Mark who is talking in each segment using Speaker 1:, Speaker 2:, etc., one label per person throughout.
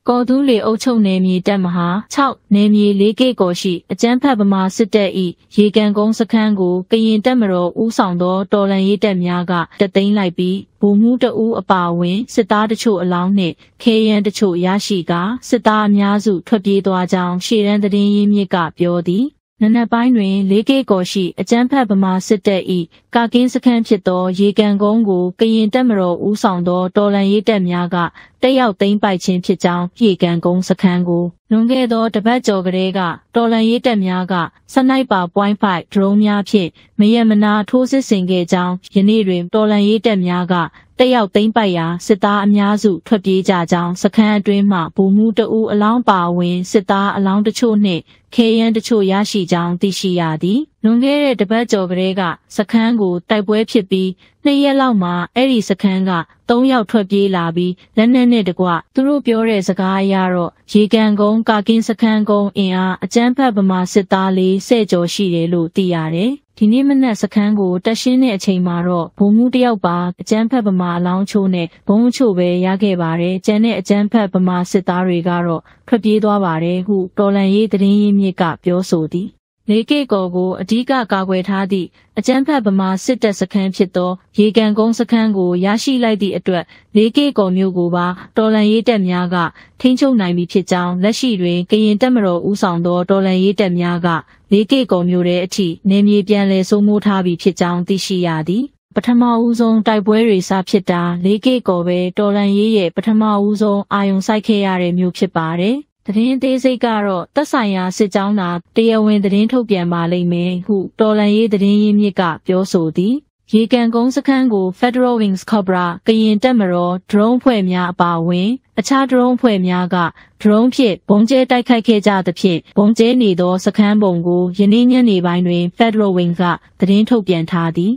Speaker 1: ကော်တူးလေအုပ်ချုပ်နယ်မြေတပ်မဟာ6နယ်မြေ4ကီကိုရှိအကြမ်းဖက်ဗမာစစ်တပ်၏ရေကန်ကုန်းစခန်းကိုကရင်တပ်မတော်ဦးဆောင်သောတော်လှန်ရေးတပ်များကတသိမ်းလိုက်ပြီးဗိုလ်မှူးတဦးအပါအဝင်စစ်သားတချို့အလောင်းနှင့်ခဲယမ်းတချို့ရရှိကာစစ်သားအများစုထွက်ပြေးသွားကြောင်းရှေ့တန်းသတင်းရင်းမြစ်ကပြောသည်နနက်ပိုင်းတွင်4ကီကိုရှိအကြမ်းဖက်ဗမာစစ်တပ်၏ကာကင်းစခန်းဖြစ်သောရေကန်ကုန်းကိုကရင်တပ်မတော်ဦးဆောင်သောတော်လှန်ရေးတပ်များကတက်ရောက်သိမ်းပိုက်ခြင်းဖြစ်ကြောင်းရေကန်ကုန်းစခန်းကိုလွန်ခဲ့သောတပတ်ကျော်ကလေးကတော်လှန်ရေးတပ်များကစနိုက်ပါ .5 ဒရုန်းများဖြင့်မရမနာထိုးစစ်ဆင်ခဲ့ကြောင်းယနေ့တွင်တော်လှန်ရေးတပ်များကတက်ရောက်သိမ်းပိုက်ရာစစ်သားအများစုထွက်ပြေးကြကြောင်းစခန်းအတွင်းမှဗိုလ်မှူးတဦးအလောင်းပါဝင်စစ်သားအလောင်းတချို့နှင့်ခဲယမ်းတချို့ရရှိကြောင်းသိရှိရသည်လွန်ခဲ့တဲ့တပတ်ကျော်ကလေးကစခန်းကိုတိုက်ပွဲဖြစ်ပြီး2ရက်လောက်မှာအဲ့ဒီစခန်းက3ယောက်ထွက်ပြေးလာပြီးလက်နက်နဲ့တကွသူတို့ပြောတဲ့စကားအရတော့ရေကန်ကုန်းကာကင်းစခန်းကုန်းအင်အားအကြမ်းဖက်ဗမာစစ်သား40ကျော်ရှိတယ်လို့သိရတယ်ဒီနေ့မနက်စခန်းကိုတက်ရှင်းတဲ့အချိန်မှာတော့ဘုံမှုတယောက်ပါအကြမ်းဖက်ဗမာအလောင်းချိုးနဲ့ဘုံချို့ပဲရခဲ့ပါတယ်။ကျန်တဲ့အကြမ်းဖက်ဗမာစစ်သားတွေကတော့ထွက်ပြေးသွားပါတယ်ဟုတော်လန်ရေးသတင်းရင်းမြစ်ကပြောဆိုသည်။လေကီကော်ကိုအဓိကကာကွယ်ထားသည့်အကြမ်းဖက်ဗမာစစ်တပ်စခန်းဖြစ်သောရေကန်ကုန်းစခန်းကိုရရှိလိုက်သည့်အတွက်လေကီကော်မျိုးကိုပါတော်လန်ရေးတပ်များကထိန်းချုပ်နိုင်ပြီဖြစ်ကြောင်းလက်ရှိတွင်ကရင်တပ်မတော်ဦးဆောင်သောတော်လန်ရေးတပ်များကလေကီကော်မျိုးတဲ့အထိနေမြေပြန်လည်စိုးမိုးထားပြီဖြစ်ကြောင်းသိရှိရသည်ပထမဦးဆုံးတိုက်ပွဲတွေစဖြစ်တာလေကီကော်ပဲတော်လန်ရေးရဲ့ပထမဦးဆုံးအာရုံစိုက်ခဲ့ရတဲ့မျိုးဖြစ်ပါတယ်သတင်းအသေးစိတ်ကတော့သက်ဆိုင်ရာစစ်ကြောင်းသာတရားဝင်သတင်းထုတ်ပြန်ပါလိမ့်မယ်ဟုတော်လန်ရေးသတင်းရင်းမြစ်ကပြောဆိုသည်ရေကန်ကုန်းစခန်းကို Federal Wings Cobra ကရင်တပ်မတော်ဒရုန်းဖွဲ့များအပါအဝင်အခြားဒရုန်းဖွဲ့များကဒရုန်းဖြင့်ဘုံကျဲတိုက်ခိုက်ခဲ့ကြသဖြင့်ဘုံကျဲနေသောစခန်းပုံကိုယနေ့ညနေပိုင်းတွင် Federal Wings ကသတင်းထုတ်ပြန်ထားသည်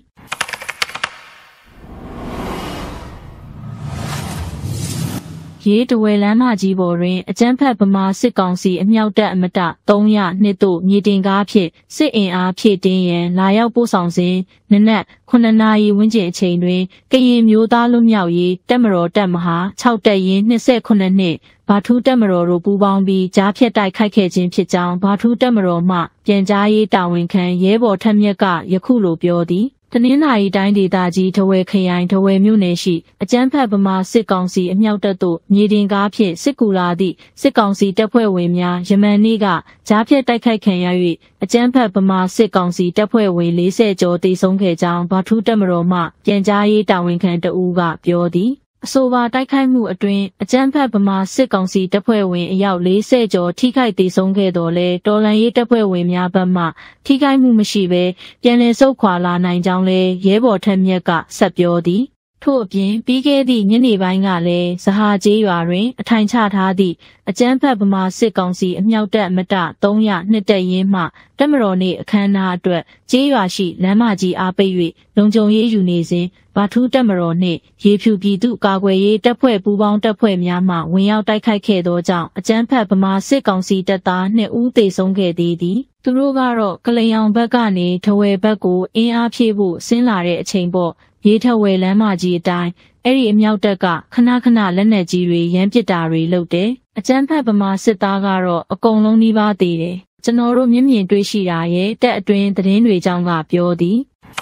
Speaker 1: ရေတဝဲလမ်းမကြီးပေါ်တွင်အကြမ်းဖက်ဗမာစစ်ကောင်စီအမြောက်တပ်အမတ302တို့မြေတင်ကားဖြင့်စစ်အင်အားဖြည့်တင်းရန်လာရောက်ပို့ဆောင်စဉ်နနက်9နာရီဝန်းကျင်အချိန်တွင်ကရင်မျိုးသားလွတ်မြောက်ရေးတပ်မတော်တပ်မဟာ6တပ်ရင်း29နှစ်ဘာထူးတပ်မတော်တို့ပူးပေါင်းပြီးကြားဖြတ်တိုက်ခိုက်ခဲ့ခြင်းဖြစ်ကြောင်းဘာထူးတပ်မတော်မှပြန်ကြားရေးတာဝန်ခံရဲဘော်ထက်မြက်ကယခုလိုပြောသည်တနင်္သာရီတိုင်းဒေသကြီးထဝယ်ခရိုင်ထဝယ်မြို့နယ်ရှိအကြမ်းဖက်ဗမာစစ်ကောင်စီအမြောက်တပ်တို့မြေတင်ကားဖြင့်စစ်ကူလာသည့်စစ်ကောင်စီတပ်ဖွဲ့ဝင်များယမန်နေ့ကကြားဖြတ်တိုက်ခိုက်ခံရ၍အကြမ်းဖက်ဗမာစစ်ကောင်စီတပ်ဖွဲ့ဝင်40ကျော်သေဆုံးခဲ့ကြောင်းဘာထူးတပ်မတော်မှပြန်ကြားရေးတာဝန်ခံတဦးကပြောသည်အဆိုပါတိုက်ခိုက်မှုအတွင်းအကြမ်းဖက်ဗမာစစ်ကောင်စီတပ်ဖွဲ့ဝင်အယောက်40ကျော်ထိခိုက်ဒေဆုံးခဲ့တော်လဲတော်လန်ရေးတပ်ဖွဲ့ဝင်များဘက်မှထိခိုက်မှုမရှိဘဲပြန်လည်ဆုတ်ခွာလာနိုင်ကြောင်းလဲရဲဘော်ထက်မြက်ကဆက်ပြောသည်ထို့အပြင်ပြီးခဲ့သည့်ညနေပိုင်းကလည်းဇဟာကျေးရွာတွင်အထိုင်ချထားသည့်အကြမ်းဖက်ဗမာစစ်ကောင်စီအမြောက်တပ်အမတ302တပ်ရင်းမှတပ်မတော်နှင့်အခမ်းအနားအတွက်ကျေးရွာရှိလမ်းမကြီးအားပိတ်၍လုံခြုံရေးယူနေစဉ်ဘာထူးတပ်မတော်နှင့်ရေဖြူပြည်သူ့ကာကွယ်ရေးတပ်ဖွဲ့ပူးပေါင်းတပ်ဖွဲ့များမှဝင်ရောက်တိုက်ခိုက်ခဲ့သောကြောင့်အကြမ်းဖက်ဗမာစစ်ကောင်စီတပ်သား2ဦးသေဆုံးခဲ့သေးသည်သူတို့ကတော့ကလျောင်ဘက်ကနေထဝယ်ဘက်ကိုအင်အားဖြည့်ဖို့ဆင်းလာတဲ့အချိန်ပေါ့ရေထဝယ်လမ်းမကြီးအတိုင်းအဲ့ဒီအမြောက်တပ်ကခဏခဏလက်နက်ကြီးတွေရမ်းပစ်တာတွေလုပ်တယ်အကြမ်းဖက်ဗမာစစ်သားကတော့အကုန်လုံးနှီးပါးသေးတယ်ကျွန်တော်တို့မျက်မြင်တွေ့ရှိတာရဲ့တက်အတွင်းသတင်းတွေကြောင့်ကပြောသည်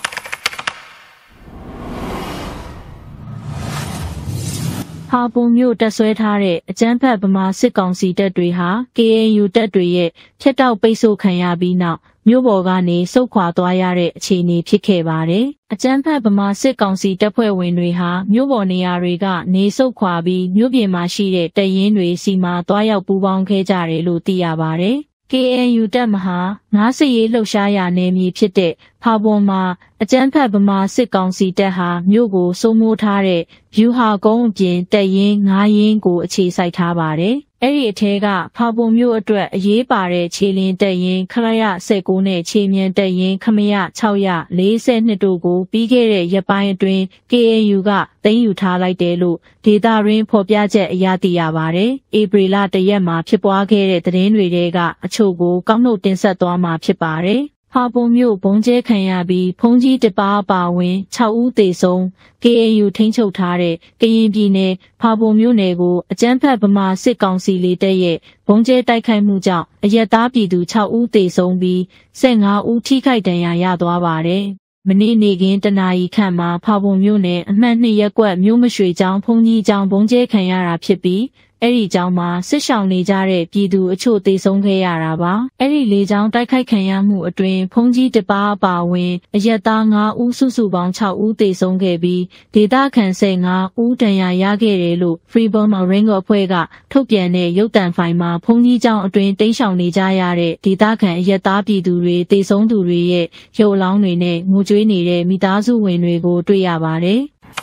Speaker 1: ဟာပုံမျိုးတက်ဆွဲထားတဲ့အကြမ်းဖက်ဗမာစစ်ကောင်စီတပ်တွေဟာ KNU တပ်တွေရဲ့ဖျက်တောက်ပိတ်ဆို့ခံရပြီးနောက်မြို့ပေါ်ကနေစုခွာသွားရတဲ့အခြေအနေဖြစ်ခဲ့ပါတယ်။အကြမ်းဖက်ဗမာစစ်ကောင်စီတပ်ဖွဲ့ဝင်တွေဟာမြို့ပေါ်နေရာတွေကနေစုခွာပြီးမြို့ပြင်မှာရှိတဲ့တပ်ရင်းတွေစီမှာတွားရောက်ပူးပေါင်းခဲ့ကြတယ်လို့သိရပါတယ်။ KNU တပ်မဟာငါးစစ်ရေးလှုပ်ရှားရာနယ်မြေဖြစ်တဲ့ဖာပွန်မှာအကြမ်းဖက်ဗမာစစ်ကောင်စီတပ်ဟာမြို့ကိုစိုးမိုးထားတဲ့ယူဟာကုန်းအပြင်တပ်ရင်း9ရင်းကိုအခြေစိုက်ထားပါတယ်။အဲ့ဒီအထဲကဖာပွန်မြို့အတွက်အရေးပါတဲ့ခြေလင်းတပ်ရင်းခရရ19နဲ့ခြေမြန်တပ်ရင်းခမရ642တို့ကိုပြီးခဲ့တဲ့ရက်ပိုင်းအတွင်း KNU ကသိမ်းယူထားလိုက်တယ်လို့ဒေသရင်းဖော်ပြချက်အရသိရပါတယ်။ဧပြီလ1ရက်မှာဖြစ်ပွားခဲ့တဲ့သတင်းတွေကအချို့ကိုကောက်နှုတ်တင်ဆက်သွားမှာဖြစ်ပါတယ်။ဖာပုံမြို့ဘုံကျဲခံရပြီးဖုံးကြီးတစ်ပါးပါဝင်6ဦးသေဆုံး KNU ထိန်းချုပ်ထားတဲ့ကရင်ပြည်နယ်ဖာပုံမြို့နယ်ကိုအကြမ်းဖက်ဗမာစစ်ကောင်စီလေတပ်ရဲ့ဘုံကျဲတိုက်ခိုက်မှုကြောင့်အရက်သားပြည်သူ6ဦးသေဆုံးပြီး15ဦးထိခိုက်ဒဏ်ရာရသွားပါတယ်။မနေ့နေ့ကတနာရီခန့်မှာဖာပုံမြို့နယ်အမှတ်2ရပ်ကွက်မြို့မရွှေကျောင်းဘုံကြီးကျောင်းဘုံကျဲခံရတာဖြစ်ပြီးအဲ့ဒီကျောင်းမှာစစ်ရှောင်နေကြတဲ့ပြည်သူအချို့သေဆုံးခဲ့ရတာပါအဲ့ဒီလေကြောင်းတိုက်ခိုက်ခံရမှုအတွင်းဖုံးကြီးတစ်ပါးအပါဝင်အရက်သား9ဦးစုစုပေါင်း6ဦးသေဆုံးခဲ့ပြီးဒေသခံ15ဦးဒဏ်ရာရခဲ့တယ်လို့ Free Burma Ring အဖွဲ့ကထုတ်ပြန်တဲ့ရုပ်သံဖိုင်မှာဖုံးကြီးကျောင်းအတွင်းတိမ်းရှောင်နေကြရတဲ့ဒေသခံအရက်သားပြည်သူတွေသေဆုံးသူတွေရဲ့ရုပ်အလောင်းတွေနဲ့ငိုကြွေးနေတဲ့မိသားစုဝင်တွေကိုတွေ့ရပါတယ်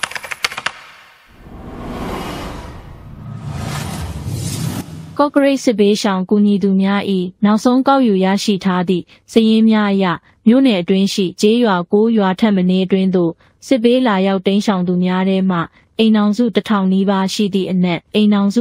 Speaker 1: ကော့ကရိတ်စစ်ဘေးရှောင်ကူညီသူများ၏နောက်ဆုံးကောက်ယူရရှိထားသည့်စာရင်းများအရမြို့နယ်အတွင်းရှိကျေးရွာ9ရွာထက်မနည်းအတွင်းသို့စစ်ဘေးလာရောက်တိမ်းရှောင်သူများထဲမှအိမ်ထောင်စု1000နီးပါးရှိသည့်အနက်အိမ်ထောင်စု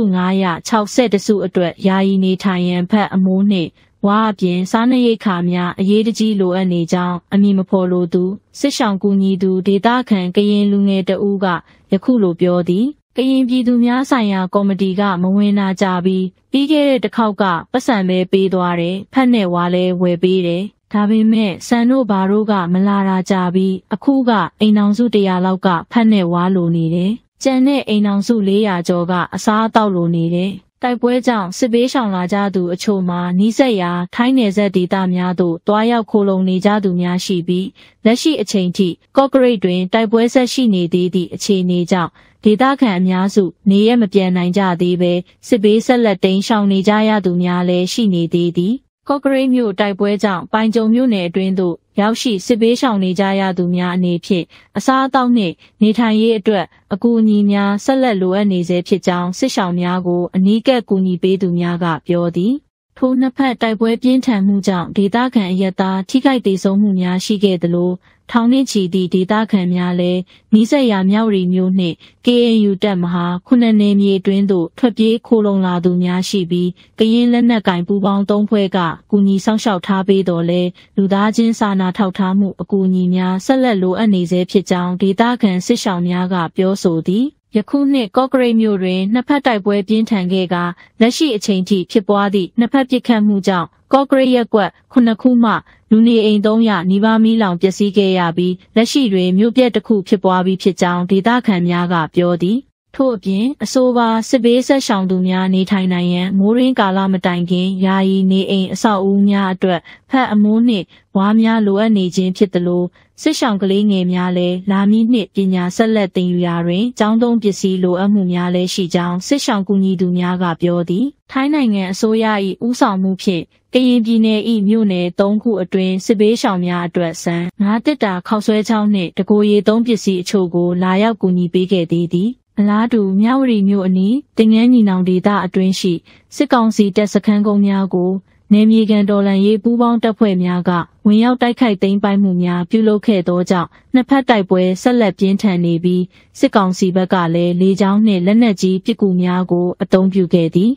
Speaker 1: 960စုအတွက်ယာယီနေထိုင်ရန်ဖက်အမိုးနှင့်ဝါအပြင်စားနပ်ရိက္ခာများအရေးတကြီးလိုအပ်နေကြောင်းအမည်မဖော်လိုသူစစ်ရှောင်ကူညီသူဒေသခံကရင်လူငယ်တဦးကယခုလိုပြောသည်ကရင်ပြည်သူများဆိုင်ရာကော်မတီကမဝင်နာကြပြီးခဲ့တဲ့တစ်ခေါက်ကပတ်စံပဲပေးသွားတယ်ဖက်နဲ့ဝါလဲဝယ်ပေးတယ်ဒါပေမဲ့စံတို့ဘာတို့ကမလာတာကြပြီးအခုကအိမ်ထောင်စု100လောက်ကဖက်နဲ့ဝါလိုနေတယ်ကျန်တဲ့အိမ်ထောင်စု400ကျော်ကအစားအသောက်လိုနေတယ်တိုက်ပွဲကြောင့်စစ်ဘေးရှောင်လာကြသူအချို့မှာနီးစပ်ရာထိုင်းနယ်စပ်ဒေသများသို့တွားရောက်ခိုလုံနေကြသူများရှိပြီးလက်ရှိအချိန်ထိကော့ကရိတ်တွင်တိုက်ပွဲဆက်ရှိနေသေးသည့်အခြေအနေကြောင့်ဒေသခံအများစုနေရမပြန်နိုင်ကြသေးပဲစစ်ဘေးဆက်လက်တိမ်းရှောင်နေကြရသူများလည်းရှိနေသေးသည်ကော့ကရိတ်မြို့တိုက်ပွဲကြောင့်ပိုင်ကြုံမြို့နယ်အတွင်းသို့ရောက်ရှိစစ်ဘေးရှောင်နေကြရသူများအနေဖြင့်အစားအသောက်နှင့်နေထိုင်ရေးအတွက်အကူအညီများဆက်လက်လိုအပ်နေဆဲဖြစ်ကြောင်းစစ်ရှောင်များကိုအနီးကပ်ကူညီပေးသူများကပြောသည်ထိုနှစ်ဖက်တိုက်ပွဲပြင်းထန်မှုကြောင့်ဒေသခံအရက်သားထိခိုက်ဒေဆုံးမှုများရှိခဲ့သလိုထောင်နှင့်ချီသည့်ဒေသခံများလည်းနီးစပ်ရာမြောက်ရီမြို့နှင့် KNU တပ်မဟာခုနှစ်နယ်မြေတွင်သို့ထွက်ပြေးခိုလုံလာသူများရှိပြီးကရင်လက်နက်ကင်ပူးပေါင်း3ဖွဲ့ကကူညီဆောင်ရှောက်ထားပေးတော်လဲလူသားချင်းစာနာထောက်ထားမှုအကူအညီများဆက်လက်လိုအပ်နေဆဲဖြစ်ကြောင်းဒေသခံစစ်ရှောင်များကပြောဆိုသည်ယခုနှစ်ကော့ကရိတ်မြို့တွင်နှစ်ဖက်တိုက်ပွဲပြင်းထန်ခဲ့ကလက်ရှိအချိန်ထိဖြစ်ပွားသည့်နှစ်ဖက်ပစ်ခတ်မှုကြောင့်ကော့ကရိတ်ရပ်ကွက်9ခုမှလူနေအိမ်300နီးပါးမီးလောင်ပျက်စီးခဲ့ရပြီးလက်ရှိတွင်မြို့ပြက်တစ်ခုဖြစ်ပွားပြီးဖြစ်ကြောင်းဒေသခံများကပြောသည်ထို့အပြင်အဆိုပါစစ်ဘေးဆက်ရှောင်သူများနေထိုင်နိုင်ရန်မိုးရင်းကာလမတိုင်ခင်ယာယီနေအိမ်အဆောက်အဦများအတွက်ဖက်အမိုးနှင့်ဝါးများလိုအပ်နေခြင်းဖြစ်သလိုစစ်ရှောင်ကလေးငယ်များလည်းလာမည်နှင့်ပညာဆက်လက်သင်ယူရာတွင်ကျောင်းသုံးပစ္စည်းလိုအပ်မှုများလည်းရှိကြောင်းစစ်ရှောင်ကူညီသူများကပြောသည်ထိုင်းနိုင်ငံအစိုးရ၏ဦးဆောင်မှုဖြင့်ကရင်ပြည်နယ်၏မြို့နယ်3ခုအတွင်းစစ်ဘေးရှောင်များအတွက်ဆန်ငါးတစ်တာခောက်ဆွဲချောင်းနှင့်တကိုယ်ရည်သုံးပစ္စည်းအချို့ကိုလာရောက်ကူညီပေးခဲ့သည်အလားတူမြဝတီမြို့အနီးတင်ငန်းညီနောင်ဒေသအတွင်းရှိစစ်ကောင်စီတပ်စခန်းကုန်းများကိုနယ်မြေကန်တော်လှန်ရေးပူးပေါင်းတပ်ဖွဲ့များကဝင်ရောက်တိုက်ခိုက်သိမ်းပိုက်မှုများပြုလုပ်ခဲ့သောကြောင့်နှစ်ဖက်တိုက်ပွဲဆက်လက်ပြင်းထန်နေပြီးစစ်ကောင်စီဘက်ကလည်းလေကြောင်းနှင့်လက်နက်ကြီးပစ်ကူများကိုအသုံးပြုခဲ့သည်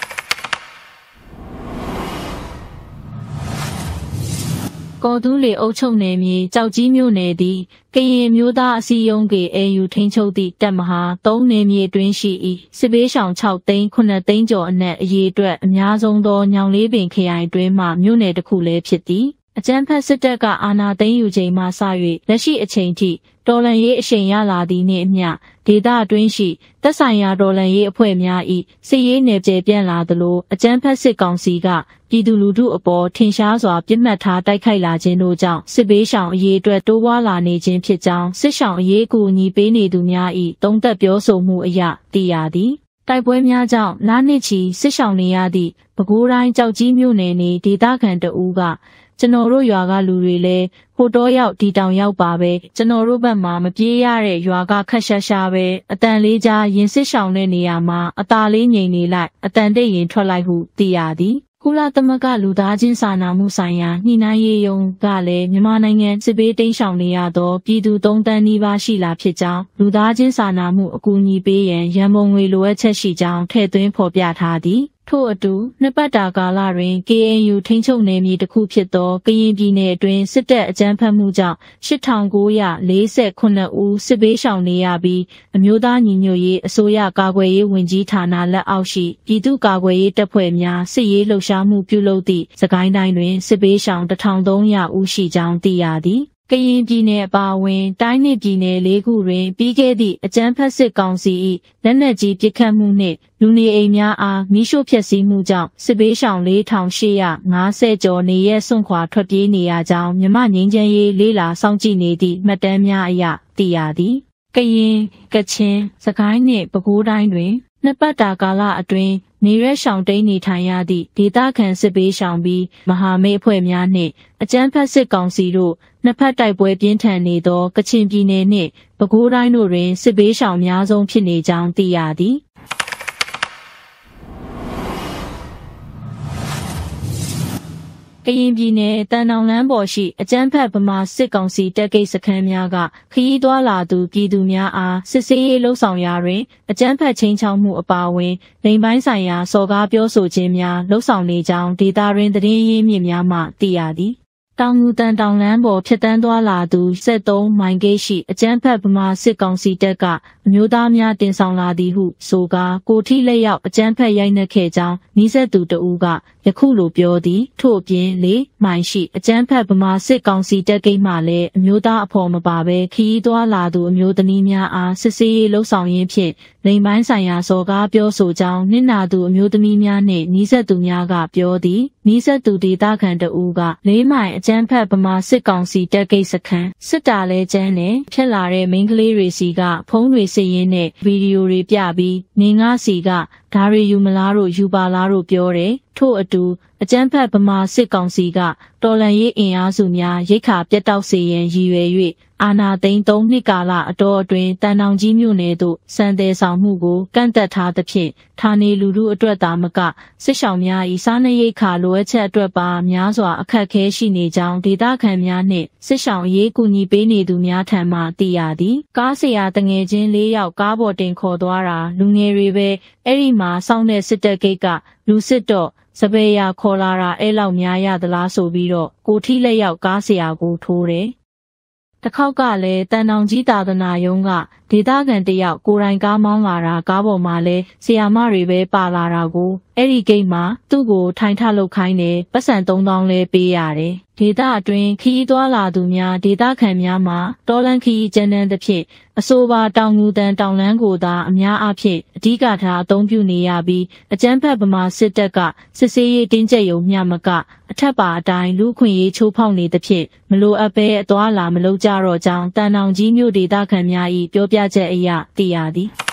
Speaker 1: ကော်တူးလေအုပ်ချုပ်နယ်မြေကြောက်ကြီးမြို့နယ်သည်ကရင်မျိုးသားအစည်းအရုံး KNU ထိန်းချုပ်သည့်တပ်မဟာ3နယ်မြေတွင်ရှိ၏စစ်ဘေးရှောင်6သိန်း9သိန်းကျော်အနက်အရေအတွက်အများဆုံးသောညောင်လေးပင်ခရိုင်တွင်မှမြို့နယ်တစ်ခုလည်းဖြစ်သည်အကြမ်းဖက်စစ်တပ်ကအာဏာသိမ်းယူချိန်မှစ၍လက်ရှိအချိန်ထိတော်လှန်ရေးအရှိန်ရလာသည်နှင့်အမျှဒေသအတွင်းရှိသက်ဆိုင်ရာတော်လှန်ရေးအဖွဲ့များ၏စစ်ရေးနယ်ပယ်ပြန့်လာသလိုအကြမ်းဖက်စစ်ကောင်စီကပြည်သူလူထုအပေါ်ထင်ရှားစွာပြစ်မှတ်ထားတိုက်ခိုက်လာခြင်းတို့ကြောင့်စစ်ဘေးရှောင်အရေးအတွက်တိုးပွားလာနေခြင်းဖြစ်ကြောင်းစစ်ရှောင်အရေးအကူအညီပေးနေသူများ၏သုံးသပ်ပြောဆိုမှုအရသိရသည်တိုက်ပွဲများကြောင့်လနှစ်ချီစစ်ရှောင်နေရသည့်ပဲခူးတိုင်းကြောက်ကြီးမြို့နယ်နေဒေသခံတအူးကကျွန်တော်တို့ရွာကလူတွေလည်းဟိုတော့ရောက်ဒီတောင်ရောက်ပါပဲကျွန်တော်တို့ဘက်မှာမပြေးရတဲ့ရွာကခက်ရှာရှာပဲအတန်လေးကြားရင်စစ်ရှောင်တဲ့နေရာမှာအตาလေးငိန်နေလိုက်အတန်တိတ်ရင်ထွက်လိုက်ဟုသိရသည်ကုလသမဂ္ဂလူသားချင်းစာနာမှုဆိုင်ရာညှိနှိုင်းရေးယုံကလည်းမြန်မာနိုင်ငံစစ်ဘေးတိမ်းရှောင်နေရသောပြည်သူ3တန်းနီးပါးရှိလာဖြစ်ကြောင်းလူသားချင်းစာနာမှုအကူအညီပေးရန်ရန်ပုံငွေလိုအပ်ချက်ရှိကြောင်းထည့်သွင်းဖော်ပြထားသည်ထို့အတူနှစ်ပတ်တာကာလတွင် KNU ထိန်းချုပ်နယ်မြေတစ်ခုဖြစ်သောကရင်ပြည်နယ်အတွင်းစစ်တပ်အကြမ်းဖက်မှုကြောင့်8948ဦးစစ်ဘေးရှောင်နေရပြီးအမျိုးသားညီညွတ်ရေးအစိုးရကာကွယ်ရေးဝန်ကြီးဌာနလက်အောက်ရှိပြည်သူ့ကာကွယ်ရေးတပ်ဖွဲ့များစစ်ရေးလှုပ်ရှားမှုပြုလုပ်သည့်စကိုင်းတိုင်းတွင်စစ်ဘေးရှောင်1300ဦးရှိကြောင်းသိရသည်ကရင်ပြည်နယ်အပါအဝင်တိုင်းနှင့်ပြည်နယ်၄ခုတွင်ပြီးခဲ့သည့်အကြမ်းဖက်စစ်ကောင်စီ၏လက်နက်ကြီးပစ်ခတ်မှုနှင့်လူနေအိမ်များအားမီးရှို့ဖျက်ဆီးမှုကြောင့်စစ်ဘေးရှောင်4850ကျော်နေရဲစွန့်ခွာထွက်ပြေးနေရကြောင်းမြမငင်းချမ်းရေးလေးလာစောင့်ကြည့်နေသည့်မှတ်တမ်းများအရသိရသည်ကရင်ကချင်စကိုင်းနှင့်ပဲခူးတိုင်းတွင်နှစ်ပတ်တာကာလအတွင်းနေရဲရှောင်တိန်နေထိုင်ရသည့်ဒေသခံစစ်ဘေးရှောင်ပြီးမဟာမိတ်အဖွဲ့များနှင့်အကြမ်းဖက်စစ်ကောင်စီတို့နှစ်ဖက်တိုက်ပွဲပြင်းထန်နေသောကချင်ပြည်နယ်နှင့်ပဲခူးတိုင်းတို့တွင်စစ်ဘေးရှောင်များဆုံးဖြစ်နေကြောင်းသိရသည်ကရင်ပြည်နယ်တန်တောင်လမ်းပေါ်ရှိအကြမ်းဖက်ဗမာစစ်ကောင်စီတပ်ကိတ်စခန်းများကခရီးသွားလာသူပြည်သူများအားစစ်ဆေးရေးလှုပ်ဆောင်ရာတွင်အကြမ်းဖက်ချင်းချောက်မှုအပါအဝင်လိမ်ပိုင်းဆိုင်ရာစော်ကားပြောဆိုခြင်းများလှုပ်ဆောင်နေကြောင်းဒေသတွင်သတင်းရင်းမြစ်များမှသိရသည်တောင်ငူတန်တောင်လမ်းပေါ်ဖြတ်တန်းသွားလာသူ73မိုင်ဂိတ်ရှိအကြမ်းဖက်ဗမာစစ်ကောင်စီတပ်ကအမျိုးသားများတင်ဆောင်လာသည်ဟုဆိုကာကိုထိလက်ရောက်အကြမ်းဖက်ရိုက်နှက်ခဲ့ကြောင်းနီးစပ်သူတဦးကယခုလိုပြောသည်ထို့အပြင်4မိုင်ရှိအကြမ်းဖက်ဗမာစစ်ကောင်စီတပ်ကိတ်မှလည်းအမျိုးသားအဖော်မပါဘဲခရီးသွားလာသူအမျိုးသမီးများအားစစ်ဆေးရေးလှုပ်ဆောင်ရင်းဖြင့်လိမ်ပိုင်းဆိုင်ရာစော်ကားပြောဆိုကြောင်းနစ်နာသူအမျိုးသမီးများနှင့်နီးစပ်သူများကပြောသည်နီးစပ်သူဒေသခံတဦးက4မိုင်အကြမ်းဖက်ဗမာစစ်ကောင်စီတပ်ကိတ်စခန်းစစ်တာလဲကျန်းနဲ့ဖြစ်လာတဲ့မိန်းကလေးတွေစီကဖုန်းတွေစစ်ရင်းနဲ့ဗီဒီယိုတွေပြပြီးနေငါစီကဒါရီယူမလားတို့ယူပါလားတို့ပြောတယ်ထို့အတူအကြမ်းဖက်ဗမာစစ်ကောင်စီကတော်လှန်ရေးအင်အားစုများရိတ်ခါပြတ်တောက်စေရန်ရည်ရွယ်၍အာဏာသိမ်း3နှစ်ကာလအတော်အတွင်းတန်တောင်ကြီးမြို့နယ်သို့စံတယ်ဆောင်မှုကိုကန့်သက်ထားသဖြင့်ဌာနေလူထုအတွက်သာမကစစ်ရှောင်များ၏စားနပ်ရိက္ခာလိုအပ်ချက်အတွက်ပါများစွာအခက်အခဲရှိနေကြောင်းဒေသခံများနှင့်စစ်ရှောင်အရေးကူညီပေးနေသူများထံမှသိရသည်ကားဆရာတငယ်ချင်း4ယောက်ကားပေါ်တင်ခေါ်သွားတာလူငယ်တွေပဲအဲ့ဒီမှာစောင့်တဲ့စစ်တပ်ဂိတ်ကလူစစ်တော့စပယ်ရခေါ်လာတာအဲ့လောက်များရသလားဆိုပြီးတော့ကိုထိလက်ရောက်ကားဆရာကိုထိုးတယ်တစ်ခေါက်ကလည်းတန်တောင်ကြီးသာသနာယုံကဒေသခံတယောက်ကိုယ်တိုင်ကားမောင်းလာတာကားပေါ်မှာလဲဆီယာမတွေပဲပါလာတာကိုအဲ့ဒီဂိတ်မှာသူ့ကိုထိုင်ထလုပ်ခိုင်းတယ်ပတ်စံ3000လဲပေးရတယ်ဒေသအတွင်းခီးသွားလာသူများဒေသခံများမှာတော်လန်ခီးကျန်းတန်းသဖြင့်အဆိုပါတောင်ငူတန်တောင်လန်းကိုသာအများအားဖြင့်အဓိကထားအသုံးပြုနေရပြီးအကြမ်းဖက်ဗမာစစ်တပ်ကစစ်ဆေးရေးတင်းကျပ်ရုံမျှမကအထက်ပါအတိုင်းလူခွင့်ရေးချိုးဖောက်နေသဖြင့်မလိုအပ်ဘဲအသွားလာမလုပ်ကြတော့ကြောင်းတန်တောင်ကြီးမြို့ဒေသခံများ၏ပြောပြချက်အရသိရသည်